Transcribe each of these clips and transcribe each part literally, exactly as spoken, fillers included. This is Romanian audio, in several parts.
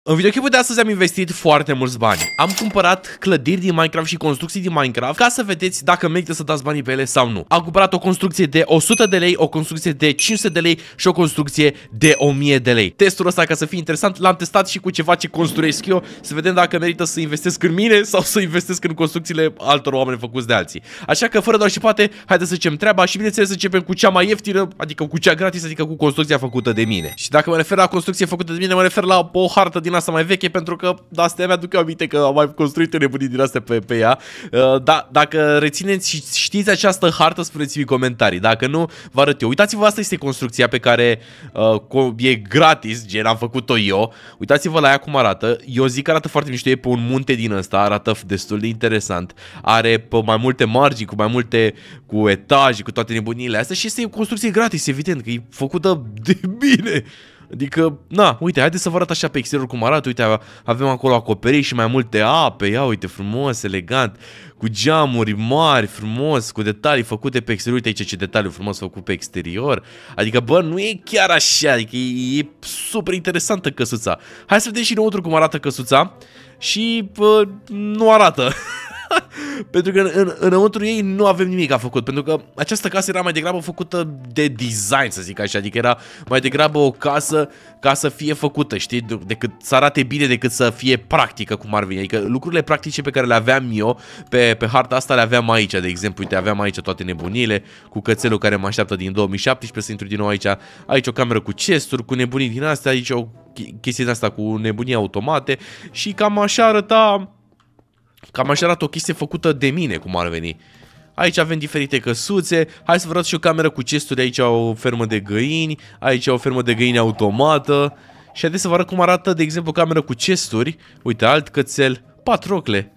În videoclipul de astăzi am investit foarte mulți bani. Am cumpărat clădiri din Minecraft și construcții din Minecraft ca să vedeți dacă merită să dați banii pe ele sau nu. Am cumpărat o construcție de o sută de lei, o construcție de cinci sute de lei și o construcție de o mie de lei. Testul ăsta, ca să fie interesant, l-am testat și cu ceva ce construiesc eu, să vedem dacă merită să investesc în mine sau să investesc în construcțiile altor oameni făcuți de alții. Așa că, fără doar și poate, haideți să zicem treaba și bineînțeles să începem cu cea mai ieftină, adică cu cea gratis, adică cu construcția făcută de mine. Și dacă mă refer la construcție făcută de mine, mă refer la o hartă din asta mai veche, pentru că de astea mi-aduc eu aminte că am mai construit nebunii din astea pe, pe ea. Uh, da, dacă rețineți și știți această hartă, spuneți-mi în comentarii. Dacă nu, vă arăt eu. Uitați-vă, asta este construcția pe care uh, e gratis, gen am făcut-o eu. Uitați-vă la ea cum arată. Eu zic că arată foarte mișto, e pe un munte din ăsta, arată destul de interesant. Are pe mai multe margini, cu mai multe, cu etaje, cu toate nebunile astea și este o construcție gratis, evident, că e făcută de bine. Adică, na, uite, haideți să vă arăt așa pe exterior cum arată. Uite, avem acolo acoperiș și mai multe ape. Ia uite, frumos, elegant, cu geamuri mari, frumos, cu detalii făcute pe exterior. Uite aici ce detaliu frumos făcut pe exterior. Adică, bă, nu e chiar așa, adică e, e super interesantă căsuța. Hai să vedem și înăuntru cum arată căsuța. Și, bă, nu arată. Pentru că în, în, înăuntru ei nu avem nimic a făcut. Pentru că această casă era mai degrabă făcută de design, să zic așa. Adică era mai degrabă o casă ca să fie făcută, știi? Decât să arate bine decât să fie practică, cum ar veni. Adică lucrurile practice pe care le aveam eu pe, pe harta asta le aveam aici. De exemplu, uite, aveam aici toate nebunile, cu cățelul care mă așteaptă din două mii șaptesprezece să intru din nou aici. Aici o cameră cu chesturi, cu nebunii din astea. Aici o chestie din asta cu nebunii automate. Și cam așa arăta... Cam așa arată o chestie făcută de mine, cum ar veni. Aici avem diferite căsuțe. Hai să vă arăt și o cameră cu chesturi. Aici o fermă de găini. Aici o fermă de găini automată. Și haideți să vă arăt cum arată, de exemplu, o cameră cu chesturi. Uite, alt cățel. Patrocle.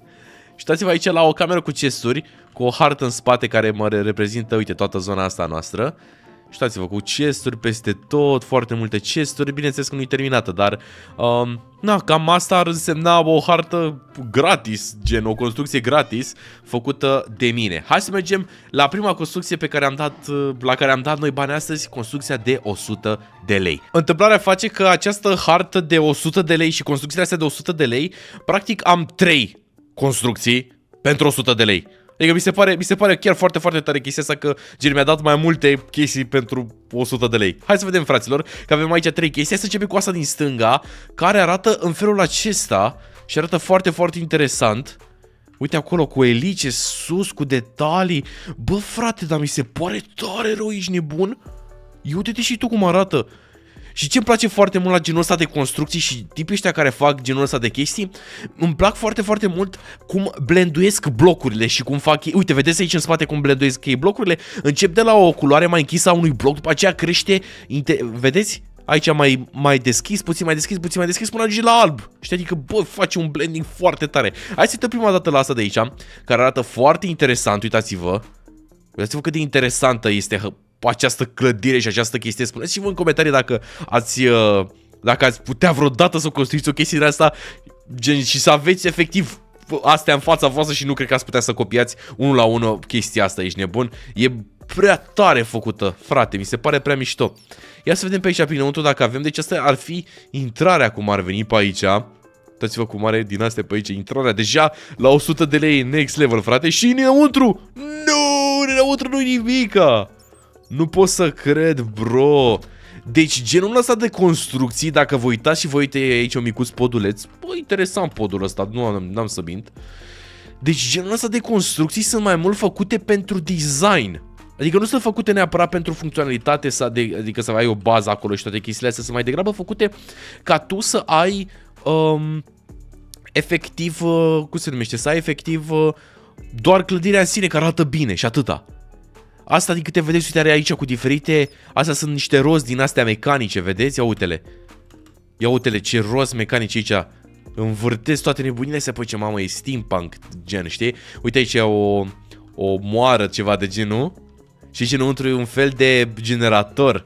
Și uitați-vă aici la o cameră cu chesturi, cu o hartă în spate care mă reprezintă, uite, toată zona asta noastră. Și uitați-vă, cu chesturi peste tot, foarte multe chesturi. Bineînțeles că nu e terminată, dar um, na, cam asta ar însemna o hartă gratis, gen o construcție gratis făcută de mine. Hai să mergem la prima construcție pe care am dat, la care am dat noi bani astăzi, construcția de o sută de lei. Întâmplarea face că această hartă de o sută de lei și construcțiile astea de o sută de lei, practic am trei construcții pentru o sută de lei. Adică mi se pare, mi se pare chiar foarte, foarte tare chestia asta că gen mi-a dat mai multe chestii pentru o sută de lei. Hai să vedem, fraților, că avem aici trei chestii. Hai să începem cu asta din stânga, care arată în felul acesta și arată foarte, foarte interesant. Uite acolo cu elice sus, cu detalii. Bă, frate, dar mi se pare tare rău, ești nebun? Ia uite-te și tu cum arată. Și ce îmi place foarte mult la genul ăsta de construcții și tipii ăștia care fac genul ăsta de chestii, îmi plac foarte, foarte mult cum blenduiesc blocurile și cum fac ei. Uite, vedeți aici în spate cum blenduiesc ei blocurile? Încep de la o culoare mai închisă a unui bloc, după aceea crește, vedeți? Aici mai, mai deschis, puțin mai deschis, puțin mai deschis, până ajunge la alb. Știi, adică, bă, face un blending foarte tare. Hai să uităm prima dată la asta de aici, care arată foarte interesant, uitați-vă. Uitați-vă cât de interesantă este această clădire și această chestie. Spuneți-vă în comentarii dacă ați, dacă ați putea vreodată să construiți o chestie de asta gen, și să aveți efectiv astea în fața voastră și nu cred că ați putea să copiați unul la unul chestia asta, ești nebun? E prea tare făcută, frate, mi se pare prea mișto. Ia să vedem pe aici, prinăuntru, dacă avem. Deci asta ar fi intrarea cum ar veni pe aici. Uitați-vă cum are din astea pe aici intrarea. Deja la o sută de lei next level, frate. Și înăuntru! Nu, înăuntru nu-i nimica! Nu pot să cred, bro. Deci genul ăsta de construcții, dacă vă uitați și vă uite aici un micuț poduleț. Bă, interesant podul ăsta, nu am, n-am să mint. Deci genul ăsta de construcții sunt mai mult făcute pentru design. Adică nu sunt făcute neapărat pentru funcționalitate, să de, adică să ai o bază acolo și toate chestiile astea. Sunt mai degrabă făcute ca tu să ai um, efectiv, uh, cum se numește, să ai efectiv uh, doar clădirea în sine care arată bine și atâta. Asta din câte vedeți, uite, are aici cu diferite, astea sunt niște roți din astea mecanice, vedeți? Ia uite-le. Ia uite-le ce roți mecanice aici. Învârtesc toate nebunile astea, păi ce mamă, e steampunk gen, știi? Uite aici o, o moară, ceva de genul. Și aici înăuntru e un fel de generator.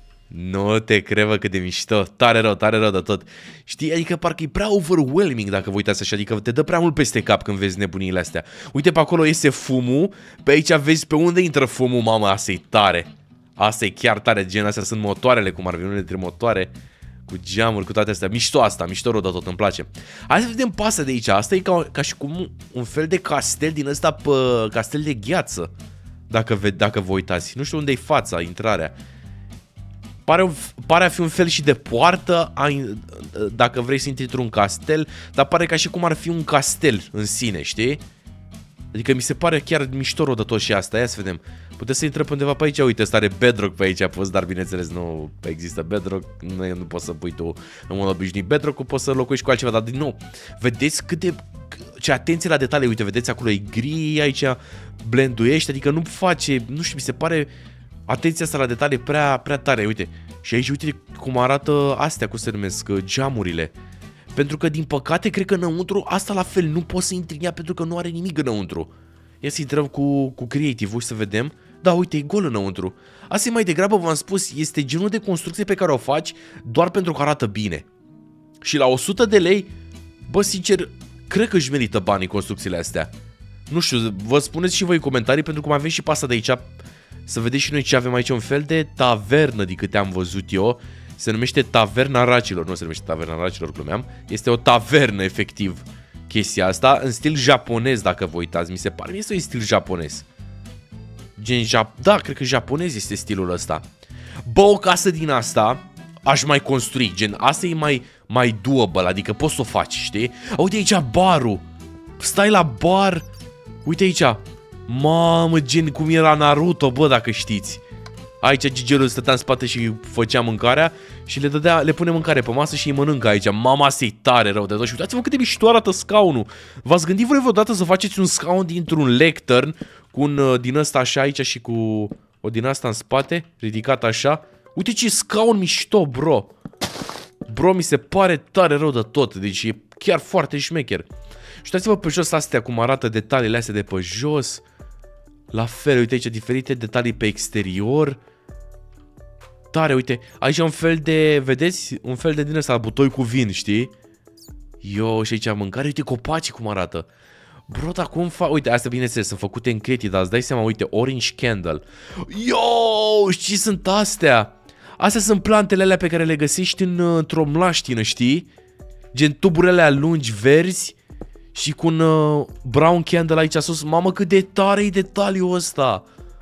Nu te cred, cât de mișto. Tare rău, tare rău de tot. Știi, adică parcă e prea overwhelming dacă vă uitați așa. Adică te dă prea mult peste cap când vezi nebunile astea. Uite, pe acolo iese fumul. Pe aici vezi pe unde intră fumul. Mamă, asta e tare. Asta e chiar tare, gen, astea sunt motoarele, cum ar veni unele dintre motoare. Cu geamuri, cu toate astea. Mișto asta, mișto rău de tot, îmi place. Hai să vedem pasă de aici. Asta e ca, ca și cum un fel de castel din ăsta, pe castel de gheață. Dacă, ve, dacă vă uitați. Nu știu unde e fața, intrarea. Pare, un, pare a fi un fel și de poartă, ai, dacă vrei să intri într-un castel, dar pare ca și cum ar fi un castel în sine, știi? Adică mi se pare chiar mișto rău de tot și asta. Ia să vedem. Puteți să intrăm undeva pe aici. Uite, ăsta are bedrock pe aici pus, dar bineînțeles nu există bedrock. Nu, nu poți să pui tu în mod obișnuit bedrock-ul, poți să locuiești cu altceva. Dar din nou, vedeți cât de... ce atenție la detalii. Uite, vedeți acolo e gri, aici blenduiește, adică nu face... Nu știu, mi se pare atenția asta la detalii prea, prea tare. Uite, și aici uite cum arată astea, cum se numesc, geamurile. Pentru că, din păcate, cred că înăuntru asta la fel nu poți să intri în ea pentru că nu are nimic înăuntru. Ia să intrăm cu, cu creative-ul și să vedem. Da, uite, e gol înăuntru. Asta e mai degrabă, v-am spus, este genul de construcție pe care o faci doar pentru că arată bine. Și la o sută de lei, bă, sincer, cred că își merită banii construcțiile astea. Nu știu, vă spuneți și voi în comentarii, pentru că mai avem și pasta de aici. Să vedeți și noi ce avem aici, un fel de tavernă, din câte am văzut eu. Se numește Taverna Racilor, nu se numește Taverna Racilor, glumeam. Este o tavernă, efectiv, chestia asta, în stil japonez, dacă vă uitați. Mi se pare, mi este un stil japonez. Gen, jap da, cred că japonez este stilul ăsta. Bă, o casă din asta aș mai construi, gen, asta e mai, mai doable, adică poți să o faci, știi? Uite aici barul, stai la bar, uite aici. Mamă, gen, cum era Naruto, bă, dacă știți. Aici Gigelul stătea în spate și făcea mâncarea și le dădea, le pune mâncare pe masă și îi mănâncă aici. Mama, asta-i tare rău de tot. Și uitați-vă cât de mișto arată scaunul. V-ați gândit voi vreodată să faceți un scaun dintr-un lectern cu un din ăsta așa aici și cu o din asta în spate, ridicat așa. Uite ce scaun mișto, bro. Bro, mi se pare tare rău de tot. Deci e chiar foarte șmecher. Și uitați-vă pe jos astea cum arată detaliile astea de pe jos. La fel, uite aici diferite detalii pe exterior. Tare, uite, aici un fel de, vedeți? Un fel de din ăsta, butoi cu vin, știi? Yo, și aici mâncare, uite copacii cum arată. Bro, dar cum fac? Uite, astea bineînțeles, sunt făcute în creative, dar îți dai seama, uite, orange candle. Yo, ce sunt astea? Astea sunt plantele alea pe care le găsești în, într-o mlaștină, știi? Gen tuburile alea lungi, verzi. Și cu un uh, brown candle aici sus. Mamă, cât de tare e detaliul ăsta.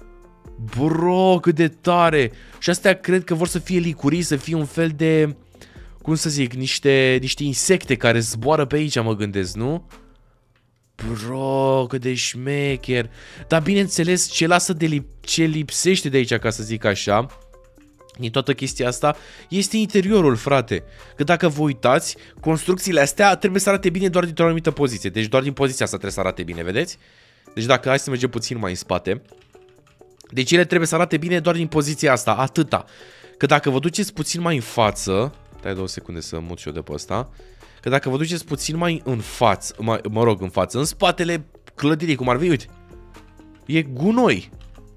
Bro, cât de tare. Și astea cred că vor să fie licurii, să fie un fel de... Cum să zic, niște, niște insecte care zboară pe aici, mă gândesc, nu? Bro, cât de șmecher. Dar bineînțeles, ce lasă de lip ce lipsește de aici, ca să zic așa, din toată chestia asta, este interiorul, frate. Că dacă vă uitați, construcțiile astea trebuie să arate bine doar dintr-o anumită poziție. Deci doar din poziția asta trebuie să arate bine, vedeți? Deci dacă, hai să mergem puțin mai în spate. Deci ele trebuie să arate bine doar din poziția asta, atâta. Că dacă vă duceți puțin mai în față, stai două secunde să mut și eu de pe ăsta. Că dacă vă duceți puțin mai în față, mai, mă rog, în față, în spatele clădirii, cum ar fi, uite, e gunoi.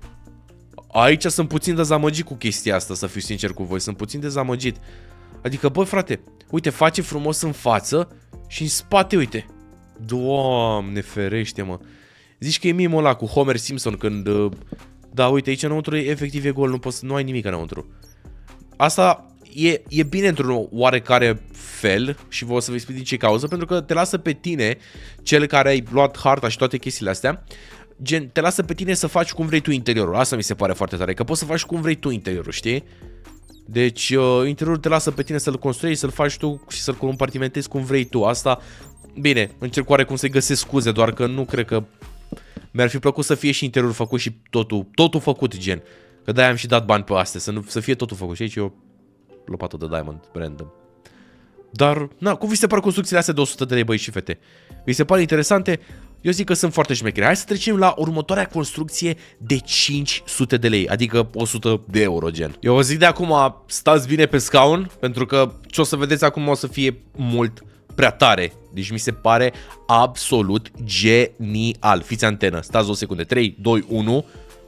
Aici sunt puțin dezamăgit cu chestia asta, să fiu sincer cu voi, sunt puțin dezamăgit. Adică, bă, frate, uite, face frumos în față și în spate, uite. Doamne ferește, mă. Zici că e mimul ăla cu Homer Simpson când... Da, uite, aici înăuntru e efectiv e gol, nu, poți, nu ai nimic înăuntru. Asta e, e bine într-un oarecare fel și vă o să vă explic din ce cauză, pentru că te lasă pe tine, cel care ai luat harta și toate chestiile astea, gen, te lasă pe tine să faci cum vrei tu interiorul. Asta mi se pare foarte tare, că poți să faci cum vrei tu interiorul, știi? Deci, uh, interiorul te lasă pe tine să-l construiești, să-l faci tu și să-l compartimentezi cum vrei tu. Asta, bine, încerc oarecum să-i găsesc scuze, doar că nu cred că mi-ar fi plăcut să fie și interiorul făcut și totul, totul făcut, gen. Că de-aia am și dat bani pe astea, să, nu, să fie totul făcut. Și aici e o lopată de diamond, random. Dar, na, cum vi se par construcțiile astea de o sută de lei, băi și fete? Vi se pare interesante? Eu zic că sunt foarte șmecheri. Hai să trecem la următoarea construcție de cinci sute de lei, adică o sută de euro, gen. Eu vă zic de acum, stați bine pe scaun, pentru că ce o să vedeți acum o să fie mult prea tare. Deci mi se pare absolut genial. Fiți antenă, stați o secundă. trei, doi, unu.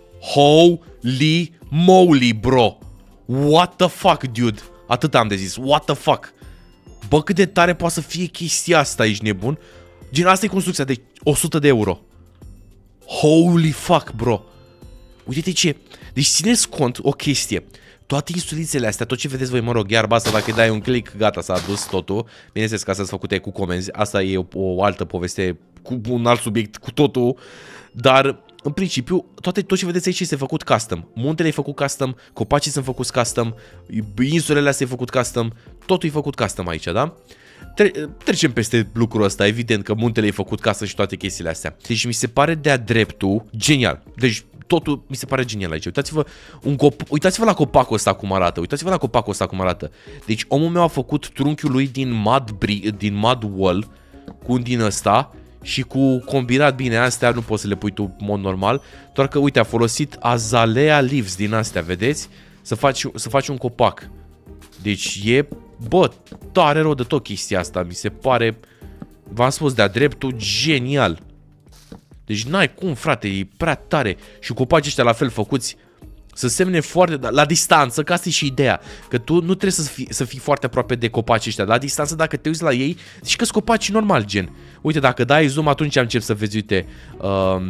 Holy moly, bro. What the fuck, dude? Atât am de zis. What the fuck? Bă, cât de tare poate să fie chestia asta, ești nebun? Gen, asta e construcția de o sută de euro. Holy fuck, bro. Uite-te ce. Deci țineți cont o chestie. Toate insulițele astea, tot ce vedeți voi, mă rog, iarba asta, dacă îi dai un click, gata, s-a dus totul. Bineînțeles că astea sunt făcute cu comenzi. Asta e o, o altă poveste cu un alt subiect, cu totul. Dar, în principiu, toate, tot ce vedeți aici este făcut custom. Muntele e făcut custom, copacii sunt făcuți custom, insulele astea e făcut custom, totul e făcut custom aici, da? Tre trecem peste lucrul ăsta, evident că muntele e făcut custom și toate chestiile astea. Deci mi se pare de-a dreptul genial. Deci totul mi se pare genial aici. Uitați-vă un uitați-vă la copacul ăsta cum arată. Uitați-vă la copacul ăsta cum arată. Deci omul meu a făcut trunchiul lui din mud, din mud wall cu un din ăsta și cu combinat bine astea, nu poți să le pui tu în mod normal, doar că uite, a folosit azalea leaves din astea, vedeți? Să faci, să faci un copac. Deci e, bă, tare rău de tot chestia asta, mi se pare, v-am spus, de-a dreptul, genial. Deci n-ai cum, frate, e prea tare. Și copacii ăștia la fel făcuți să semne foarte, la distanță, că asta e și ideea. Că tu nu trebuie să fii, să fii foarte aproape de copacii ăștia. La distanță, dacă te uiți la ei, zici că-s copaci normal, gen. Uite, dacă dai zoom, atunci încep să vezi, uite, uh,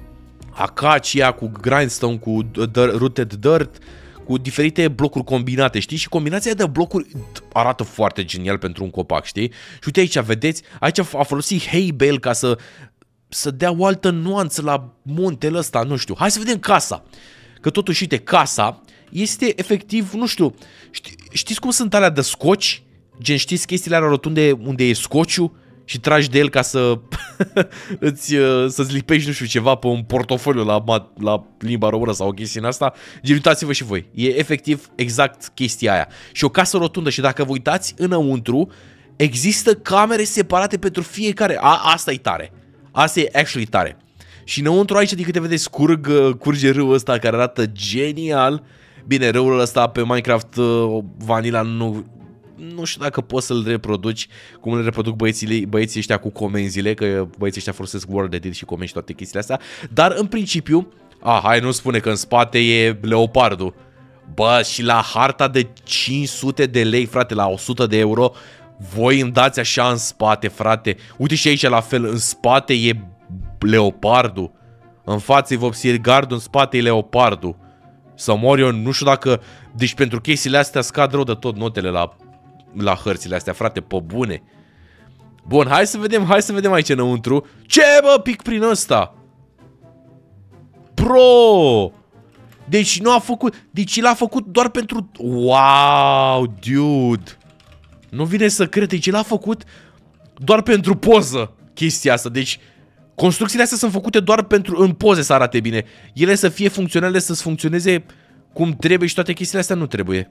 acacia cu grindstone, cu rooted dirt, cu diferite blocuri combinate, știi? Și combinația de blocuri arată foarte genial pentru un copac, știi? Și uite aici, vedeți? Aici a folosit hay bale ca să să dea o altă nuanță la muntele ăsta, nu știu. Hai să vedem casa. Că totuși, uite, casa este efectiv, nu știu, ști, știți cum sunt alea de scoci? Gen, știți chestiile alea rotunde unde e scociu și tragi de el ca să îți, să-ți lipești, nu știu, ceva pe un portofoliu la, la limba română sau o chestie în asta? Gen, uitați-vă și voi. E efectiv exact chestia aia. Și o casă rotundă și dacă vă uitați înăuntru, există camere separate pentru fiecare. A, asta e tare. Asta e actually tare. Și înăuntru aici, din câte vedeți, curg, curge râul ăsta care arată genial. Bine, râul ăsta pe Minecraft Vanilla nu, nu știu dacă poți să-l reproduci cum le reproduc băieții, băieții ăștia cu comenzile, că băieții ăștia folosesc World Edit și comenzi și toate chestiile astea. Dar în principiu, a, hai, nu spune că în spate e leopardul. Bă, și la harta de cinci sute de lei, frate, la o sută de euro, voi îmi dați așa în spate, frate. Uite și aici la fel, în spate e leopardul. În față e vopsir gardul, în spate e leopardul. Să mor eu, nu știu dacă... Deci pentru chestiile astea scad rău de tot notele la, la hărțile astea, frate, pe bune. Bun, hai să vedem, hai să vedem aici înăuntru. Ce, bă, pic prin ăsta? Bro! Deci nu a făcut... Deci l-a făcut doar pentru... Wow, dude! Nu vine să cred, deci l-a făcut doar pentru poză chestia asta. Deci construcțiile astea sunt făcute doar pentru în poze să arate bine. Ele să fie funcționale, să funcționeze cum trebuie și toate chestiile astea nu trebuie.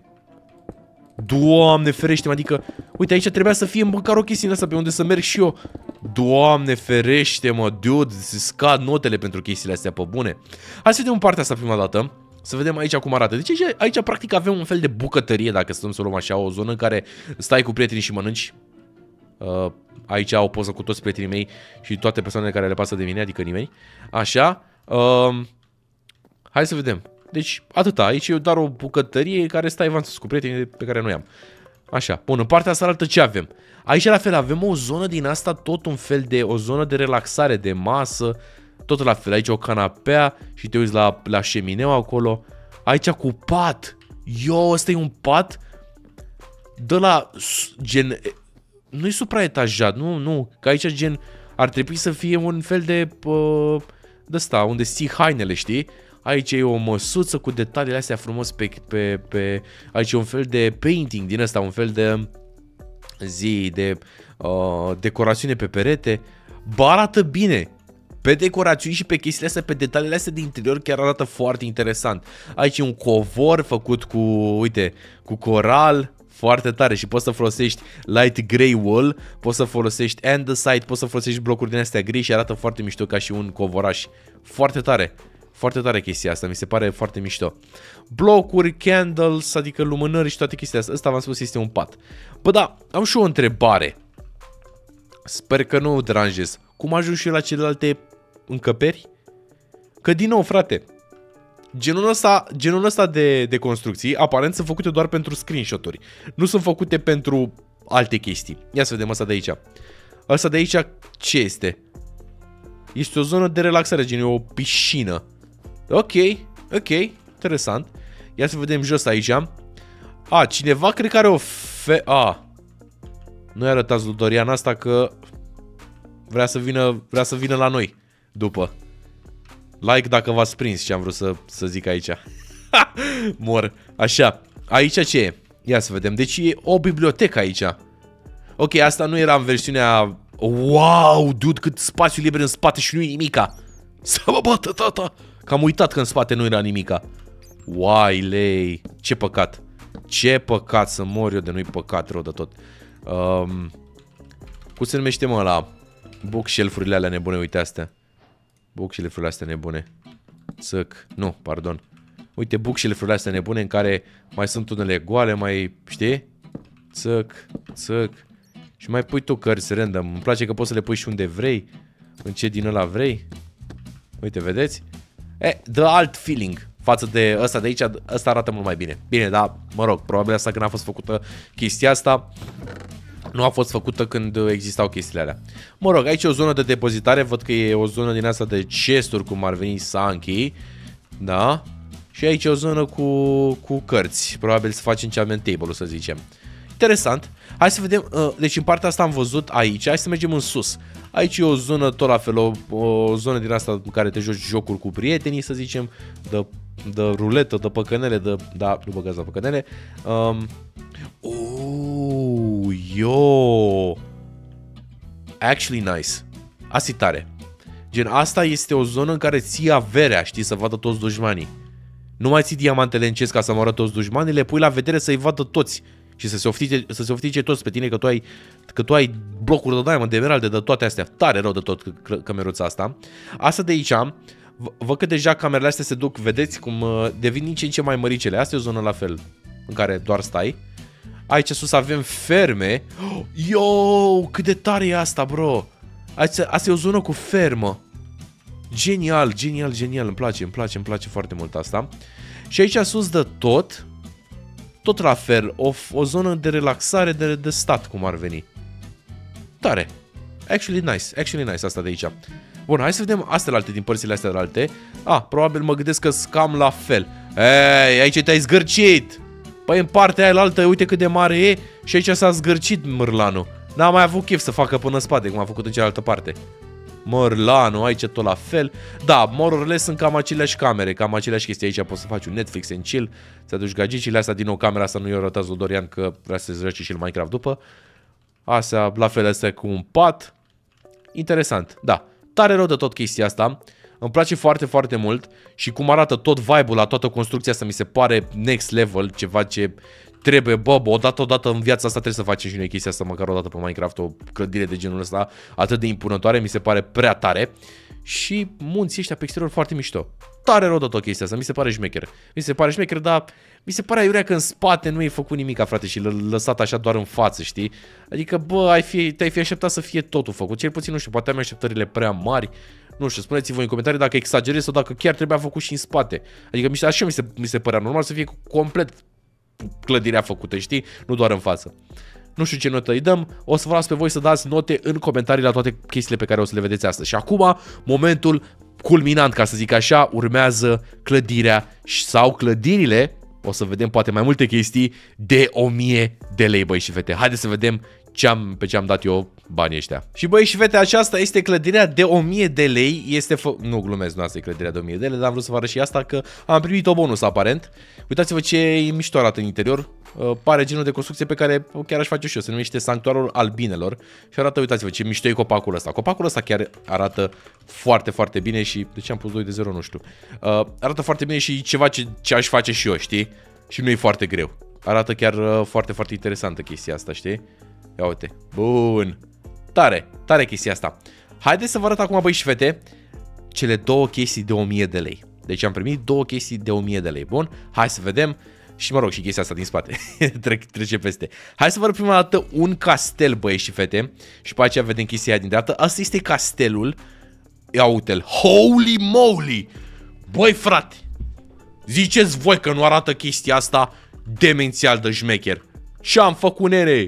Doamne ferește-mă, adică, uite, aici trebuia să fie măcar o chestie asta pe unde să merg și eu. Doamne ferește-mă, dude, se scad notele pentru chestiile astea, pe bune. Hai să vedem în partea asta prima dată. Să vedem aici cum arată. Deci aici, aici practic avem un fel de bucătărie, dacă stăm să luăm așa, o zonă în care stai cu prietenii și mănânci. Uh, aici o poză cu toți prietenii mei și toate persoanele care le pasă de mine, adică nimeni. Așa. Uh, hai să vedem. Deci atâta. Aici e doar o bucătărie care stai avansat cu prietenii pe care noi am. Așa. Bun, în partea asta altă ce avem? Aici la fel avem o zonă din asta, tot un fel de, o zonă de relaxare, de masă. Tot la fel, aici o canapea și te uiți la, la șemineu acolo. Aici cu pat. Yo, ăsta e un pat de la gen... Nu-i supraetajat, nu, nu. Că aici gen ar trebui să fie un fel de... Uh, de ăsta, unde ții hainele, știi? Aici e o măsuță cu detaliile astea frumos pe... pe, pe aici e un fel de painting din ăsta, un fel de zi, de uh, decorațiune pe perete. Bă, arată bine. Pe decorațiuni și pe chestiile astea, pe detaliile astea din interior chiar arată foarte interesant. Aici e un covor făcut cu, uite, cu coral, foarte tare și poți să folosești light grey wool, poți să folosești andesite, poți să folosești blocuri din astea gri și arată foarte mișto ca și un covoraș. Foarte tare, foarte tare chestia asta, mi se pare foarte mișto. Blocuri, candles, adică lumânări și toate chestiile astea. Ăsta v-am spus este un pat. Bă, da, am și o întrebare. Sper că nu o deranjez. Cum ajung și eu la celelalte încăperi? Că din nou, frate, genul ăsta, genul ăsta de, de construcții aparent sunt făcute doar pentru screenshot-uri. Nu sunt făcute pentru alte chestii. Ia să vedem asta de aici. Asta de aici ce este? Este o zonă de relaxare, gen o piscină. Ok, Ok, interesant. Ia să vedem jos aici. A, cineva cred că are o fe... A, nu-i arătați lui Dorian asta că vrea să vină, vrea să vină la noi după. Like dacă v-ați prins ce am vrut să, să zic aici. Mor. Așa, aici ce e? Ia să vedem. Deci e o bibliotecă aici. Ok, asta nu era în versiunea... Wow, dude, cât spațiu liber în spate și nu-i nimica. Să mă bată, tata. Că am uitat că în spate nu era nimica. Uai, lei. Ce păcat. Ce păcat să mor eu de nu-i păcat rău de tot. Um, cum se numește, mă, la bookshelf-urile alea nebune, uite astea. Bookshelf-urile astea nebune. Țăc. Nu, pardon. Uite, bookshelf-urile astea nebune în care mai sunt unele goale, mai, știi? Țăc, țăc. Și mai pui tu cărți random. Îmi place că poți să le pui și unde vrei. În ce din ăla vrei. Uite, vedeți? E, dă alt feeling față de ăsta de aici. Ăsta arată mult mai bine. Bine, dar, mă rog, probabil asta când a fost făcută chestia asta nu a fost făcută când existau chestiile alea. Mă rog, aici e o zonă de depozitare. Văd că e o zonă din asta de chest-uri, cum ar veni Sankey. Da? Și aici e o zonă cu, cu cărți. Probabil să faci enchantment table-ul, să zicem. Interesant. Hai să vedem. Uh, deci în partea asta am văzut aici. Hai să mergem în sus. Aici e o zonă tot la fel. O, o zonă din asta în care te joci jocuri cu prietenii, să zicem. De, de ruletă, de păcănele. De, da, nu băgați la păcănele. Um, oh, yo. Actually nice. Asta e tare. Gen, asta este o zonă în care ții averea, știi, să vadă toți dușmanii. Nu mai ții diamantele în chest ca să moară toți dușmanii, le pui la vedere să-i vadă toți. Și să se oftice, să se oftice toți pe tine că tu ai, că tu ai blocuri de diamond, de emeralde, de toate astea. Tare rău de tot cămeruța asta. Asta de aici, văd că deja camerele astea se duc, vedeți cum devin din ce în ce mai măricele. Asta e o zonă la fel, în care doar stai. Aici sus avem ferme. Yo, cât de tare e asta, bro. Asta, asta e o zonă cu fermă. Genial, genial, genial. Îmi place, îmi place, îmi place foarte mult asta. Și aici sus de tot... Tot la fel, o, o zonă de relaxare, de, de stat, cum ar veni. Tare. Actually nice, actually nice asta de aici. Bun, hai să vedem astea alte din părțile astea de alte. Ah, probabil mă gândesc că scam la fel. Ei, aici te-ai zgârcit. Păi în partea aia altă, uite cât de mare e. Și aici s-a zgârcit mârlanul. N-a mai avut chef să facă până în spate, cum a făcut în cealaltă parte. Mărlanul, aici tot la fel. Da, more or less sunt cam aceleași camere, cam aceleași chestii. Aici poți să faci un Netflix and chill, să aduci gagicile astea. Din nou, camera asta nu i-o arătați lui Dorian că vrea să se joace și el Minecraft după. Astea, la fel, astea cu un pat. Interesant, da. Tare rău de tot chestia asta. Îmi place foarte, foarte mult. Și cum arată tot vibe-ul la toată construcția asta, mi se pare next level. Ceva ce trebuie, bă, bă, odată, odată în viața asta trebuie să facem și noi chestia asta, măcar odată pe Minecraft, o clădire de genul ăsta atât de impunătoare, mi se pare prea tare. Și munții ăștia pe exterior foarte mișto. Tare rău de tot chestia asta, mi se pare șmecher. Mi se pare șmecher, dar mi se pare aiurea că în spate nu e făcut nimica, frate, și l-a lăsat așa doar în față, știi? Adică, bă, ai fi, te-ai fi așteptat să fie totul făcut. Cel puțin, nu știu, poate am așteptările prea mari. Nu știu, spuneți-vă în comentarii dacă exagerez sau dacă chiar trebuia făcut și în spate. Adică așa mi se, mi se părea normal să fie complet clădirea făcută, știi? Nu doar în față. Nu știu ce notă îi dăm. O să vă las pe voi să dați note în comentarii la toate chestiile pe care o să le vedeți astăzi. Și acum, momentul culminant, ca să zic așa, urmează clădirea sau clădirile, o să vedem poate mai multe chestii, de o mie de lei, băi și fete. Haideți să vedem ce am, pe ce am dat eu banii ăștia. Și băi și fete, aceasta este clădirea de o mie de lei. Este fă... Nu glumesc, nu asta e clădirea de o mie de lei, dar am vrut să vă arăt și asta că am primit o bonus aparent. Uitați-vă ce mișto arată în interior. Uh, pare genul de construcție pe care chiar aș face și eu. Se numește Sanctuarul Albinelor. Și arată, uitați-vă ce mișto e copacul ăsta. Copacul ăsta chiar arată foarte, foarte bine și... De ce am pus doi de zero, nu știu. Uh, arată foarte bine și ceva ce, ce aș face și eu, știi? Și nu e foarte greu. Arată chiar uh, foarte, foarte interesantă chestia asta, știi? Ia uite. Bun. Tare, tare chestia asta. Haideți să vă arăt acum, băi și fete, cele două chestii de o mie de lei. Deci am primit două chestii de o mie de lei. Bun, hai să vedem. Și mă rog, și chestia asta din spate. Trec, trece peste. Hai să vă arăt prima dată un castel, băi și fete. Și pe aceea vedem chestia din dreapta. Asta este castelul. Ia uite-l. Holy moly! Băi frate, ziceți voi că nu arată chestia asta demențial de șmecher. Ce am făcut, nere?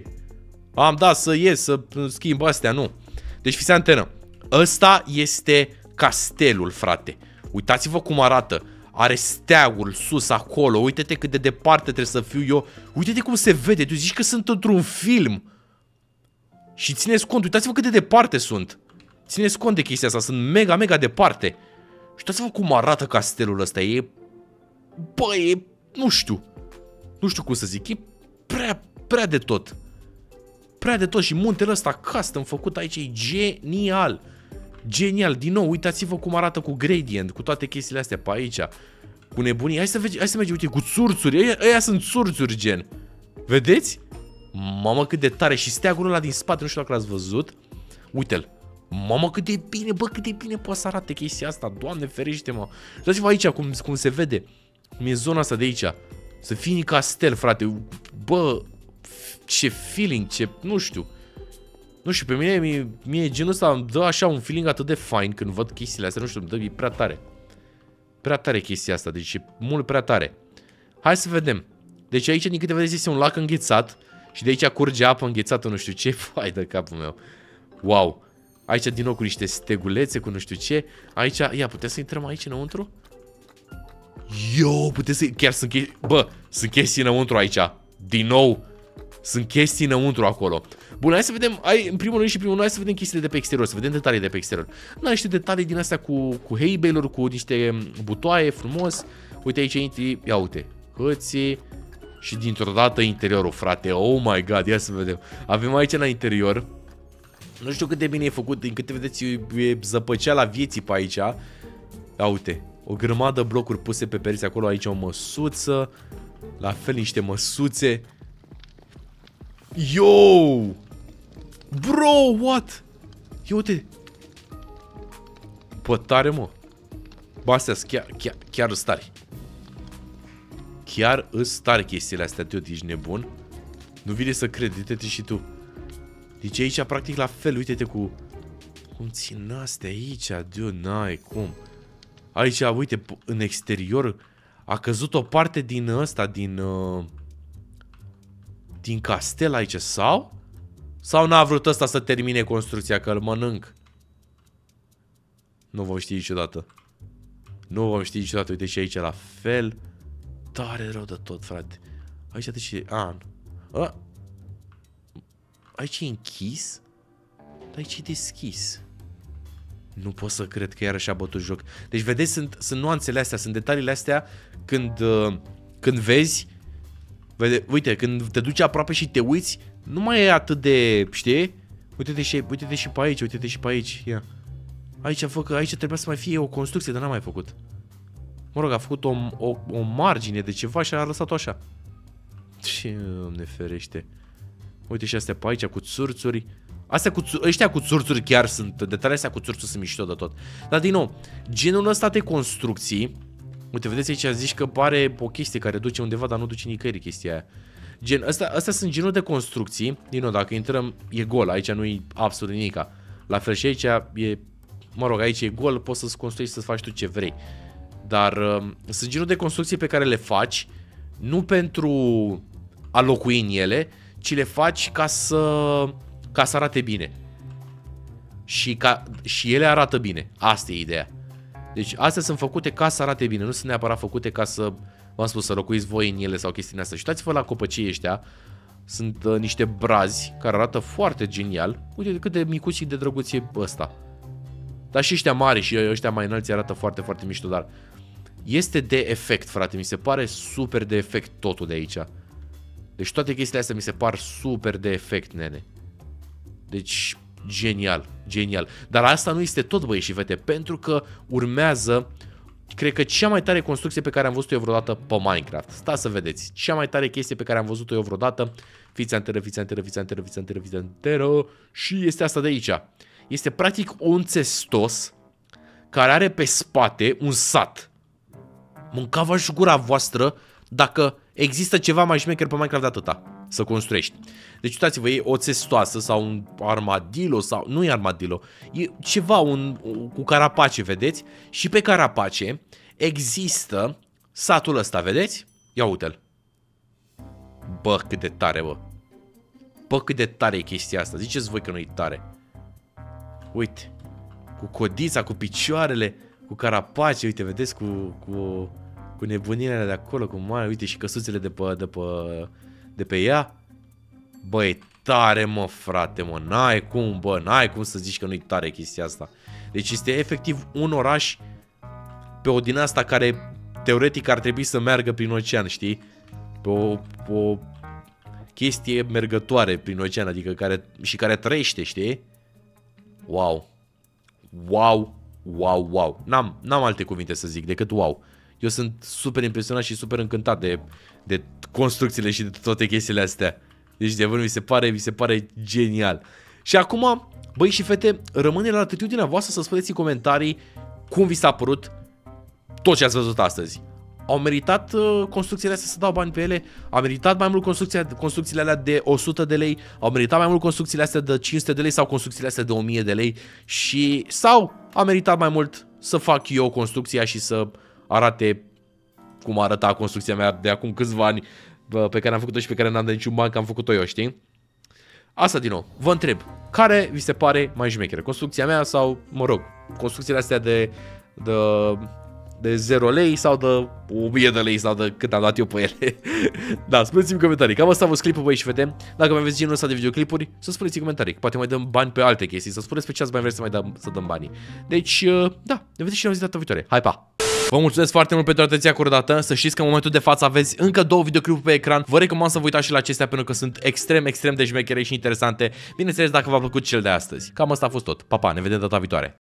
Am dat să ies, să schimb astea, nu. Deci fiți antenă. Ăsta este castelul, frate. Uitați-vă cum arată. Are steagul sus acolo. Uite-te cât de departe trebuie să fiu eu. Uite-te cum se vede. Tu zici că sunt într-un film. Și țineți cont. Uitați-vă cât de departe sunt. Țineți cont de chestia asta. Sunt mega, mega departe. Și uitați-vă cum arată castelul ăsta. E... Bă, e... Nu știu. Nu știu cum să zic. E prea, prea de tot. Prea de tot. Și muntele ăsta custom făcut aici e genial. Genial. Din nou, uitați-vă cum arată cu gradient. Cu toate chestiile astea pe aici. Cu nebunii. Hai să, vezi, hai să mergem, uite, cu țurțuri. Aia, aia sunt țurțuri, gen. Vedeți? Mamă, cât de tare. Și steagul ăla din spate, nu știu dacă l-ați văzut. Uite-l. Mamă, cât de bine, bă, cât de bine poate să arate chestia asta. Doamne ferește, mă. Uitați-vă aici cum, cum se vede. Cum e zona asta de aici. Să fii în castel, frate. Bă, ce feeling, ce... Nu știu. Nu știu, pe mine, mie, mie genul ăsta îmi dă așa un feeling atât de fain când văd chestiile astea. Nu știu, îmi dă, e prea tare. Prea tare chestia asta, deci e mult prea tare. Hai să vedem. Deci aici, din câte vedeți, este un lac înghețat. Și de aici curge apă înghețată, nu știu ce. Fai de capul meu. Wow. Aici din nou cu niște stegulețe, cu nu știu ce. Aici, ia, puteți să intrăm aici înăuntru? Yo, puteți să... Chiar sunt chestii... Bă, sunt chestii înăuntru aici. Din nou. Sunt chestii înăuntru acolo. Bun, hai să vedem, hai, în primul rând și primul rând, hai să vedem chestiile de pe exterior, să vedem detalii de pe exterior. Nu, niște detalii din astea cu, cu hay-bale-uri, cu niște butoaie frumos. Uite aici intri, ia uite, hății și dintr-o dată interiorul, frate. Oh my god, ia să vedem. Avem aici la interior, nu știu cât de bine e făcut, din câte vedeți, e zăpăceala vieții pe aici. Ia uite, o grămadă blocuri puse pe pereți acolo, aici o măsuță, la fel niște măsuțe. Yo! Bro, what? Ia uite. Bă, tare, mă. Bă, astea chiar, chiar, chiar stari. Chiar îs tare chestiile astea, dude, ești nebun? Nu vine să cred, uite-te și tu. Deci aici, practic, la fel, uite-te cu... Cum țin astea aici, dude, n-ai cum. Aici, uite, în exterior a căzut o parte din ăsta, din... Uh... Din castel aici, sau? Sau n-a vrut ăsta să termine construcția, că îl mănânc? Nu vom ști niciodată. Nu vom ști niciodată. Uite și aici la fel. Tare rău de tot, frate. Aici de ce... A, a. Aici e închis? Dar aici e deschis. Nu pot să cred că iarăși a bătut joc. Deci, vedeți, sunt, sunt nuanțele astea, sunt detaliile astea când, uh, când vezi... Vede, uite, când te duci aproape și te uiți, nu mai e atât de, știi? Uite-te și, uite-te și pe aici, uite-te și pe aici. Ia. Aici, fă, că aici trebuia să mai fie o construcție, dar n-a mai făcut. Mă rog, a făcut o, o, o margine de ceva și a lăsat-o așa. Ce ne ferește. Uite și astea pe aici cu țurțuri. Astea cu, ăștia cu țurțuri chiar sunt, detaliile astea cu țurțuri sunt mișto de tot. Dar din nou, genul ăsta de construcții. Uite, vedeți aici, zici că pare o chestie care duce undeva, dar nu duce nicăieri chestia aia. Gen, astea, astea sunt genul de construcții. Din nou, dacă intrăm, e gol, aici nu e absolut nimica. La fel și aici e, mă rog, aici e gol, poți să-ți construiești, să-ți faci tu ce vrei. Dar uh, sunt genul de construcții pe care le faci, nu pentru a locui în ele, ci le faci ca să, ca să arate bine. Și, ca, și ele arată bine. Asta e ideea. Deci astea sunt făcute ca să arate bine, nu sunt neapărat făcute ca să, v-am spus, să locuiți voi în ele sau chestiile astea. Și uitați-vă la copăcii ăștia, sunt uh, niște brazi care arată foarte genial. Uite cât de micuți și de drăguț e ăsta. Dar și ăștia mari și ăștia mai înălți arată foarte, foarte mișto, dar este de efect, frate, mi se pare super de efect totul de aici. Deci toate chestiile astea mi se par super de efect, nene. Deci... Genial, genial. Dar asta nu este tot, băieți și fete, pentru că urmează, cred că cea mai tare construcție pe care am văzut-o eu vreodată pe Minecraft. Stați să vedeți. Cea mai tare chestie pe care am văzut-o eu vreodată. Fiți anteră, fiți anteră, fiți anteră, fiți anteră, fiți anteră. Și este asta de aici. Este practic un țestos care are pe spate un sat. Mâncava-și gura voastră dacă există ceva mai șmecher pe Minecraft de atâta să construiești. Deci uitați-vă, e o țestoasă sau un armadillo sau... Nu e armadillo, e ceva un, cu carapace, vedeți? Și pe carapace există satul ăsta, vedeți? Ia uite-l. Bă, cât de tare, bă. Bă, cât de tare e chestia asta. Ziceți voi că nu e tare. Uite. Cu codița, cu picioarele, cu carapace, uite, vedeți? Cu... cu... cu nebunile de acolo, cu mare, uite și căsuțele de pe, de pe, de pe ea. Bă, e tare, mă, frate, mă, n-ai cum, bă, n-ai cum să zici că nu-i tare chestia asta. Deci este efectiv un oraș pe o din asta care teoretic ar trebui să meargă prin ocean, știi? Pe o, pe o chestie mergătoare prin ocean, adică care, și care trăiește, știi? Wow. Wow, wow, wow. N-am, n-am alte cuvinte să zic decât wow. Eu sunt super impresionat și super încântat de, de construcțiile și de toate chestiile astea. Deci de mi se pare, mi se pare genial. Și acum, băi și fete, rămâne la atitudinea voastră să spuneți în comentarii cum vi s-a părut tot ce ați văzut astăzi. Au meritat uh, construcțiile astea să dau bani pe ele? Au meritat mai mult construcțiile alea de o sută de lei? Au meritat mai mult construcțiile astea de cinci sute de lei sau construcțiile astea de o mie de lei? Și sau a meritat mai mult să fac eu construcția și să arate cum arăta construcția mea de acum câțiva ani pe care am făcut-o și pe care n-am de niciun ban că am făcut-o eu, știi? Asta din nou, vă întreb, care vi se pare mai șmecheră? Construcția mea sau, mă rog, construcțiile astea de, de, de zero lei sau de o mie de lei sau de cât am dat eu pe ele? Da, spuneți-mi în comentarii. Cam asta a fost clipul, băi și fete. Dacă mai aveți genul ăsta de videoclipuri, să spuneți în comentarii. Poate mai dăm bani pe alte chestii, să spuneți pe ce ați mai vreți să mai dăm, să dăm banii. Deci, da, ne vedem și ne auzim data viitoare. Hai, pa! Vă mulțumesc foarte mult pentru atenția acordată. Să știți că în momentul de față aveți încă două videoclipuri pe ecran. Vă recomand să vă uitați și la acestea pentru că sunt extrem, extrem de șmechere și interesante. Bineînțeles, dacă v-a plăcut cel de astăzi. Cam asta a fost tot. Pa, pa, ne vedem data viitoare.